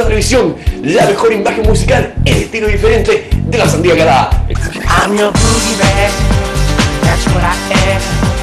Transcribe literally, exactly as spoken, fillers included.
la televisión, la mejor imagen musical, el estilo diferente de la sandía calada. I'm your boogie man, that's what I am.